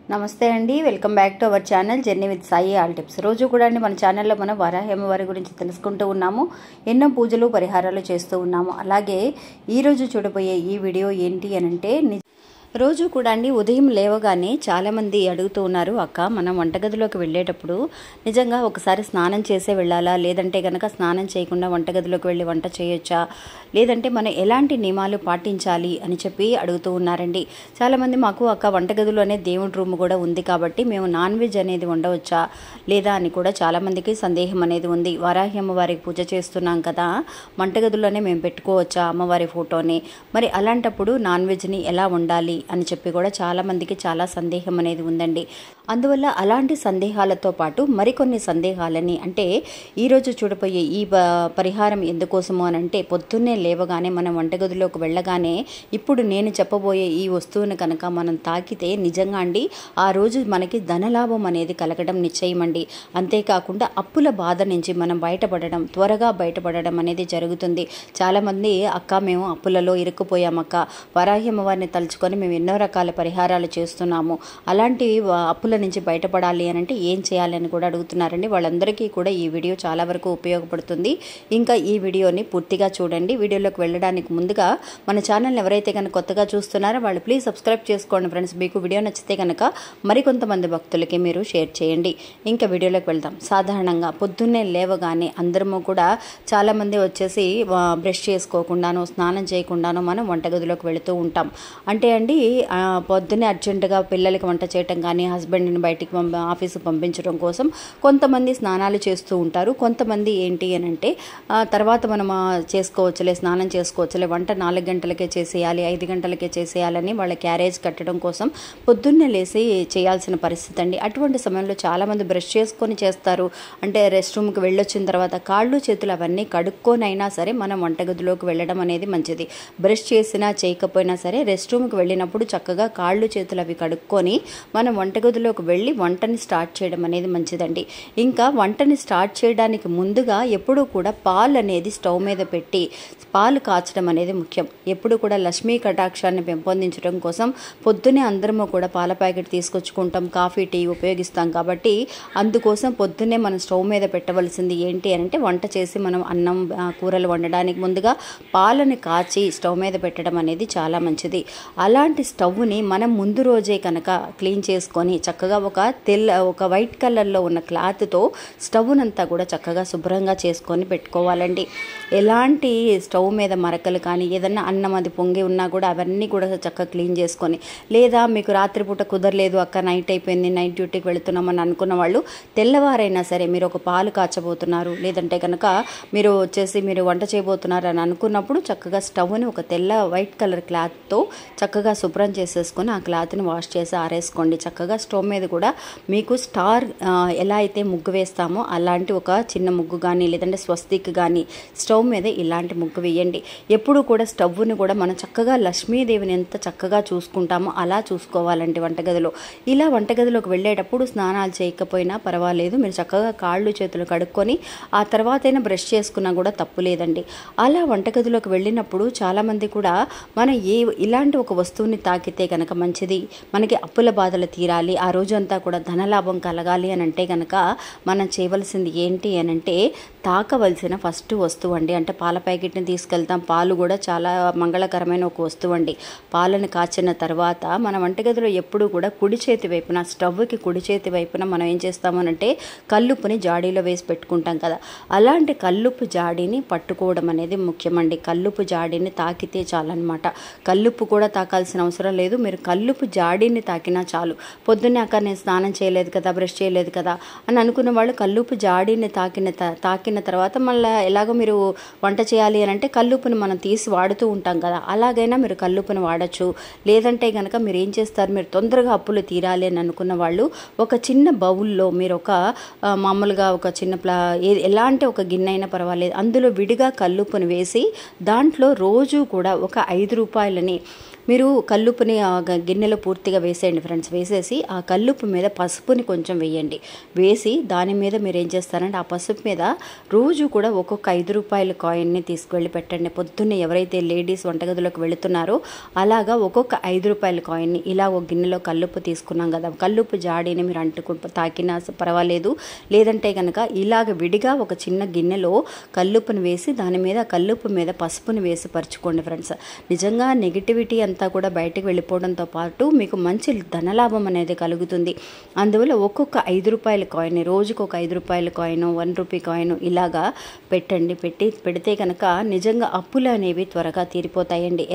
నమస్తే అండి, welcome back to our channel journey with Sai all tips. రోజు కూడా అండి మన ఛానల్లో మనం వరాహి అమ్మవారి గురించి తెలుసుకుంటూ ఉన్నాము. ఎన్నో పూజలు పరిహారాలు చేస్తూ ఉన్నాము. అలాగే ఈరోజు చూడబోయే ఈ వీడియో ఏంటి అనంటే, రోజు కూడా అండి ఉదయం లేవగానే చాలామంది అడుగుతూ ఉన్నారు, అక్క మనం వంటగదిలోకి వెళ్ళేటప్పుడు నిజంగా ఒకసారి స్నానం చేసే వెళ్ళాలా, లేదంటే కనుక స్నానం చేయకుండా వంటగదిలోకి వెళ్ళి వంట చేయొచ్చా, లేదంటే మనం ఎలాంటి నియమాలు పాటించాలి అని చెప్పి అడుగుతూ ఉన్నారండి. చాలామంది మాకు అక్క వంటగదిలోనే దేవుడి రూమ్ కూడా ఉంది కాబట్టి మేము నాన్ వెజ్ అనేది వండవచ్చా లేదా అని కూడా చాలామందికి సందేహం అనేది ఉంది. వరాహి అమ్మవారికి పూజ చేస్తున్నాం కదా, వంటగదిలోనే మేము పెట్టుకోవచ్చా అమ్మవారి ఫోటోని, మరి అలాంటప్పుడు నాన్ వెజ్ని ఎలా వండాలి అని చెప్పి కూడా చాలామందికి చాలా సందేహం అనేది ఉందండి. అందువల్ల అలాంటి సందేహాలతో పాటు మరికొన్ని సందేహాలని, అంటే ఈరోజు చూడబోయే ఈ పరిహారం ఎందుకోసము అని అంటే, పొద్దున్నే లేవగానే మనం వంటగదిలోకి వెళ్ళగానే ఇప్పుడు నేను చెప్పబోయే ఈ వస్తువుని కనుక మనం తాకితే నిజంగా అండి ఆ రోజు మనకి ధనలాభం అనేది కలగడం నిశ్చయమండి. అంతేకాకుండా అప్పుల బాధ నుంచి మనం బయటపడడం, త్వరగా బయటపడడం అనేది జరుగుతుంది. చాలామంది అక్క మేము అప్పులలో ఇరుక్కుపోయామక్క, వరాహి అమ్మవారిని తలుచుకొని మేము ఎన్నో రకాల పరిహారాలు చేస్తున్నాము, అలాంటి అప్పుల నుంచి బయటపడాలి అని అంటే ఏం చేయాలని కూడా అడుగుతున్నారండి. వాళ్ళందరికీ కూడా ఈ వీడియో చాలా వరకు ఉపయోగపడుతుంది. ఇంకా ఈ వీడియోని పూర్తిగా చూడండి. వీడియోలోకి వెళ్ళడానికి ముందుగా మన ఛానల్ని ఎవరైతే కనుక కొత్తగా చూస్తున్నారో వాళ్ళు ప్లీజ్ సబ్స్క్రైబ్ చేసుకోండి ఫ్రెండ్స్. మీకు వీడియో నచ్చితే కనుక మరికొంతమంది భక్తులకి మీరు షేర్ చేయండి. ఇంకా వీడియోలోకి వెళ్దాం. సాధారణంగా పొద్దున్నే లేవగానే అందరము కూడా చాలామంది వచ్చేసి బ్రష్ చేసుకోకుండాను, స్నానం చేయకుండాను మనం వంటగదిలోకి వెళుతూ ఉంటాం. అంటే అండి పొద్దున్నే అర్జెంటుగా పిల్లలకి వంట చేయటం కానీ, హస్బెండ్ని బయటికి ఆఫీస్కి పంపించడం కోసం కొంతమంది స్నానాలు చేస్తూ ఉంటారు. కొంతమంది ఏంటి అని అంటే తర్వాత మనం చేసుకోవచ్చులే, స్నానం చేసుకోవచ్చులే, వంట 4 గంటలకే చేసేయాలి, 5 గంటలకే చేసేయాలని వాళ్ళ క్యారేజ్ కట్టడం కోసం పొద్దున్నే లేసి చేయాల్సిన పరిస్థితి అండి. అటువంటి సమయంలో చాలామంది బ్రష్ చేసుకొని చేస్తారు. అంటే రెస్ట్ రూమ్కి వెళ్ళొచ్చిన తర్వాత కాళ్ళు చేతులు అవన్నీ కడుక్కొని అయినా సరే మనం వంటగదిలోకి వెళ్ళడం అనేది మంచిది. బ్రష్ చేసినా చేయకపోయినా సరే రెస్ట్ రూమ్కి వెళ్ళినప్పుడు చక్కగా కాళ్ళు చేతులు అవి కడుక్కొని మనం వంటగదిలోకి వెళ్ళి వంటని స్టార్ట్ చేయడం అనేది మంచిదండి. ఇంకా వంటని స్టార్ట్ చేయడానికి ముందుగా ఎప్పుడూ కూడా పాలు అనేది స్టవ్ మీద పెట్టి పాలు కాచడం అనేది ముఖ్యం. ఎప్పుడు కూడా లక్ష్మీ కటాక్షాన్ని పెంపొందించడం కోసం పొద్దునే అందరము కూడా పాల ప్యాకెట్ తీసుకొచ్చుకుంటాం, కాఫీ టీ ఉపయోగిస్తాం కాబట్టి అందుకోసం పొద్దున్నే మనం స్టవ్ మీద పెట్టవలసింది ఏంటి అంటే, వంట చేసి మనం అన్నం కూరలు వండడానికి ముందుగా పాలను కాచి స్టవ్ మీద పెట్టడం అనేది చాలా మంచిది. అలాంటి స్టవ్ని మనం ముందు రోజే కనుక క్లీన్ చేసుకొని చక్కగా ఒక వైట్ కలర్లో ఉన్న క్లాత్తో స్టవ్నంతా కూడా చక్కగా శుభ్రంగా చేసుకొని పెట్టుకోవాలండి. ఎలాంటి స్టవ్ మీద మరకలు కానీ ఏదన్నా అన్నం అది పొంగి ఉన్నా కూడా అవన్నీ కూడా చక్కగా క్లీన్ చేసుకొని, లేదా మీకు రాత్రిపూట కుదరలేదు అక్క, నైట్ అయిపోయింది, నైట్ డ్యూటీకి వెళుతున్నామని అనుకున్న వాళ్ళు తెల్లవారైనా సరే మీరు ఒక పాలు కాచబోతున్నారు, లేదంటే కనుక మీరు వచ్చేసి మీరు వంట చేయబోతున్నారు అని అనుకున్నప్పుడు చక్కగా స్టవ్ని ఒక తెల్ల వైట్ కలర్ క్లాత్తో చక్కగా శుభ్రం చేసేసుకొని ఆ క్లాత్ని వాష్ చేసి ఆరేసుకోండి. చక్కగా స్టవ్ మీద కూడా మీకు స్టార్ ఎలా అయితే ముగ్గు వేస్తామో అలాంటి ఒక చిన్న ముగ్గు కానీ, లేదంటే స్వస్తిక్ కానీ స్టవ్ మీద ఇలాంటి ముగ్గు వేయండి. ఎప్పుడు కూడా స్టవ్ని కూడా మనం చక్కగా లక్ష్మీదేవిని ఎంత చక్కగా చూసుకుంటామో అలా చూసుకోవాలండి వంటగదిలో. ఇలా వంటగదిలోకి వెళ్ళేటప్పుడు స్నానాలు చేయకపోయినా పర్వాలేదు, మీరు చక్కగా కాళ్ళు చేతులు కడుక్కొని ఆ తర్వాతైనా బ్రష్ చేసుకున్నా కూడా తప్పు లేదండి. అలా వంటగదిలోకి వెళ్ళినప్పుడు చాలామంది కూడా మనం ఇలాంటి ఒక వస్తువుని తాకితే కనుక మంచిది, మనకి అప్పుల బాధలు తీరాలి, ఆ రోజంతా కూడా ధనలాభం కలగాలి అని అంటే కనుక మనం చేయవలసింది ఏంటి అని అంటే, తాకవలసిన ఫస్ట్ వస్తువు అండి. అంటే పాల ప్యాకెట్ని తీసుకెళ్తాం, పాలు కూడా చాలా మంగళకరమైన ఒక వస్తువు అండి. పాలను కాచిన తర్వాత మన వంటగదిలో ఎప్పుడు కూడా కుడి చేతి వైపున, స్టవ్కి కుడి చేతి వైపున మనం ఏం చేస్తామనంటే కల్లుప్పుని జాడీలో వేసి పెట్టుకుంటాం కదా, అలాంటి కల్లుప్పు జాడీని పట్టుకోవడం అనేది ముఖ్యమండి. కల్లుప్పు జాడీని తాకితే చాలన్నమాట. కల్లుప్పు కూడా తాకాల్సిన అవసరం లేదు, మీరు కల్లుప్పు జాడీని తాకినా చాలు. పొద్దున్నే అక్క నేను స్నానం చేయలేదు కదా, బ్రష్ చేయలేదు కదా అని అనుకున్న వాళ్ళు కల్లుప్పు జాడీని తాకిన తర్వాత మళ్ళీ ఎలాగో మీరు వంట చేయాలి అని అంటే కల్లుప్పుని మనం తీసి వాడుతూ ఉంటాం కదా, అలాగైనా మీరు కల్లుప్పుని వాడచ్చు. లేదంటే కనుక మీరు ఏం చేస్తారు, మీరు తొందరగా అప్పులు తీరాలి అని అనుకున్న వాళ్ళు ఒక చిన్న బౌల్లో మీరు మామూలుగా ఒక చిన్న ఎలాంటి ఒక గిన్నె అయినా పర్వాలేదు, అందులో విడిగా కల్లుప్పుని వేసి దాంట్లో రోజు కూడా ఒక 5 రూపాయలని మీరు కల్లుపుని గిన్నెలో పూర్తిగా వేసేయండి ఫ్రెండ్స్. వేసేసి ఆ కల్లుపు మీద పసుపుని కొంచెం వేయండి. వేసి దాని మీద మీరు ఏం చేస్తారంటే ఆ పసుపు మీద రోజు కూడా ఒక్కొక్క 5 రూపాయల కాయిన్ని తీసుకువెళ్ళి పెట్టండి. పొద్దున్నే ఎవరైతే లేడీస్ వంటగదిలోకి వెళుతున్నారో అలాగా ఒక్కొక్క 5 రూపాయల కాయిన్ని ఇలా ఒక గిన్నెలో కల్లుపు తీసుకున్నాం కదా, కల్లుపు జాడీని మీరు తాకినా పర్వాలేదు. లేదంటే కనుక ఇలాగ విడిగా ఒక చిన్న గిన్నెలో కల్లుపుని వేసి దాని మీద కల్లుపు మీద పసుపుని వేసి పరుచుకోండి ఫ్రెండ్స్. నిజంగా నెగిటివిటీ అంతా కూడా బయటకు వెళ్ళిపోవడంతో పాటు మీకు మంచి ధనలాభం అనేది కలుగుతుంది. అందువల్ల ఒక్కొక్క 5 రూపాయల కాయిన్, రోజుకు ఒక 5 రూపాయల కాయిన్, 1 రూపీ కాయిన్ ఇలాగా పెట్టండి. పెడితే కనుక నిజంగా అప్పులు అనేవి త్వరగా తీరిపోతాయండి.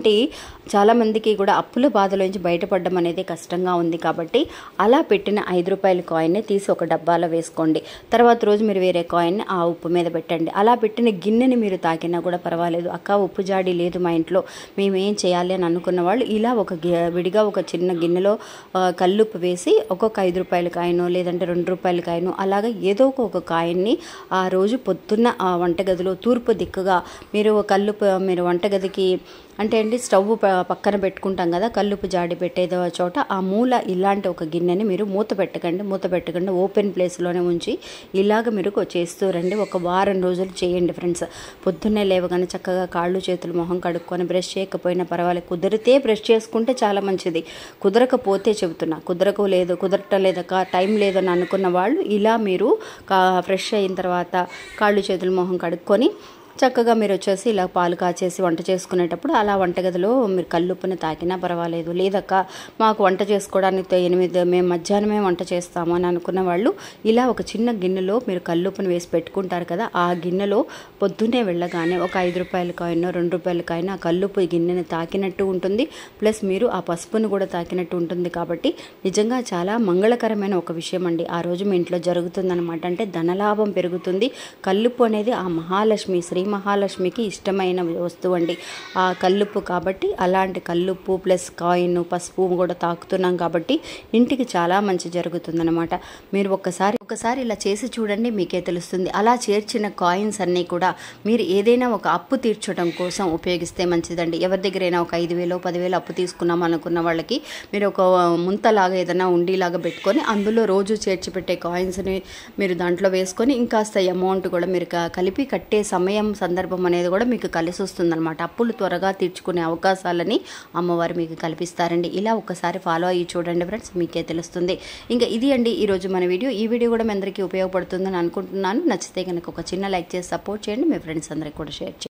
చాలామందికి కూడా అప్పుల బాధలోంచి బయటపడడం అనేది కష్టంగా ఉంది. కాబట్టి అలా పెట్టిన 5 రూపాయల కాయిన్ని తీసి ఒక డబ్బాలో వేసుకోండి. తర్వాత రోజు మీరు వేరే కాయిన్ని ఆ ఉప్పు మీద పెట్టండి. అలా పెట్టిన గిన్నెని మీరు తాకినా కూడా పర్వాలేదు. అక్క ఉప్పు జాడి లేదు మా ఇంట్లో, మేము ఏం చేయాలి అని అనుకున్న వాళ్ళు ఇలా విడిగా ఒక చిన్న గిన్నెలో కల్లుప్పు వేసి ఒక్కొక్క 5 రూపాయల కాయను లేదంటే 2 రూపాయల కాయను అలాగా ఏదో ఒక కాయన్ని ఆ రోజు పొద్దున్న ఆ వంటగదిలో తూర్పు దిక్కుగా మీరు మీరు వంటగదికి అంటే స్టవ్ పక్కన పెట్టుకుంటాం కదా, కల్లుపు జాడి పెట్టేదో చోట ఆ మూల ఇలాంటి ఒక గిన్నెని మీరు మూత పెట్టకండి ఓపెన్ ప్లేస్లోనే ఉంచి ఇలాగ మీరు చేస్తూ రండి. ఒక వారం రోజులు చేయండి ఫ్రెండ్స్. పొద్దున్నే లేవగానే చక్కగా కాళ్ళు చేతులు మొహం కడుక్కొని బ్రష్ చేయకపోయినా పర్వాలేదు. కుదిరితే బ్రష్ చేసుకుంటే చాలా మంచిది. కుదరకపోతే చెబుతున్నా, కుదరటం లేదక టైం లేదని అనుకున్న వాళ్ళు ఇలా మీరు ఫ్రెష్ అయిన తర్వాత కాళ్ళు చేతులు మొహం కడుక్కొని చక్కగా మీరు వచ్చేసి ఇలా పాలు కాచేసి వంట చేసుకునేటప్పుడు అలా వంటగదిలో మీరు కల్లుప్పుని తాకినా పర్వాలేదు. లేదక్క మాకు వంట చేసుకోవడానికి 8 మేము మధ్యాహ్నమే వంట చేస్తాము అని అనుకున్న వాళ్ళు ఇలా ఒక చిన్న గిన్నెలో మీరు కల్లుప్పుని వేసి పెట్టుకుంటారు కదా, ఆ గిన్నెలో పొద్దున్నే వెళ్ళగానే ఒక 5 రూపాయల కాయిన్, 2 రూపాయల కాయిన్ ఆ కల్లుప్పు గిన్నెని తాకినట్టు ఉంటుంది. ప్లస్ మీరు ఆ పసుపును కూడా తాకినట్టు ఉంటుంది. కాబట్టి నిజంగా చాలా మంగళకరమైన ఒక విషయం అండి ఆ రోజు మీ ఇంట్లో జరుగుతుందన్నమాట. అంటే ధనలాభం పెరుగుతుంది. కల్లుప్పు అనేది ఆ మహాలక్ష్మి, శ్రీ మహాలక్ష్మికి ఇష్టమైన వస్తువు అండి ఆ కల్లుప్పు. కాబట్టి అలాంటి కల్లుప్పు ప్లస్ కాయిన్, పసుపు కూడా తాకుతున్నాం కాబట్టి ఇంటికి చాలా మంచి జరుగుతుందన్నమాట. మీరు ఒక్కసారి ఇలా చేసి చూడండి, మీకే తెలుస్తుంది. అలా చేర్చిన కాయిన్స్ అన్నీ కూడా మీరు ఏదైనా ఒక అప్పు తీర్చడం కోసం ఉపయోగిస్తే మంచిదండి. ఎవరి దగ్గరైనా ఒక 5,000 10,000 అప్పు తీసుకున్నాం అనుకున్న వాళ్ళకి మీరు ఒక ముంతలాగా ఏదైనా ఉండిలాగా పెట్టుకొని అందులో రోజు చేర్చి పెట్టే కాయిన్స్ని మీరు దాంట్లో వేసుకొని ఇంకాస్త అమౌంట్ కూడా మీరు కలిపి కట్టే సందర్భం అనేది కూడా మీకు కలిసి వస్తుందన్నమాట. అప్పులు త్వరగా తీర్చుకునే అవకాశాలని అమ్మవారు మీకు కల్పిస్తారండి. ఇలా ఒకసారి ఫాలో అయ్యి చూడండి ఫ్రెండ్స్, మీకే తెలుస్తుంది. ఇంకా ఇది అండి ఈరోజు మన వీడియో. ఈ వీడియో కూడా మీ అందరికీ ఉపయోగపడుతుందని అనుకుంటున్నాను. నచ్చితే కనుక ఒక చిన్న లైక్ చేసి సపోర్ట్ చేయండి. మీ ఫ్రెండ్స్ అందరికీ కూడా షేర్ చేయండి.